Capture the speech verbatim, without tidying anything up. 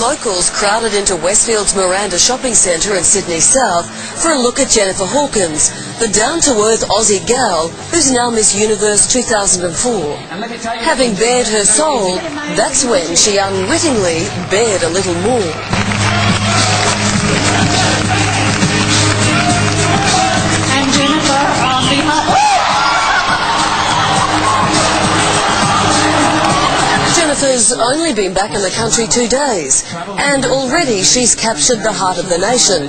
Locals crowded into Westfield's Miranda shopping centre in Sydney South for a look at Jennifer Hawkins, the down-to-earth Aussie gal who's now Miss Universe two thousand four. Having bared her soul, that's when she unwittingly bared a little more. And Jennifer, on behalf... Jennifer's only been back in the country two days, and already she's captured the heart of the nation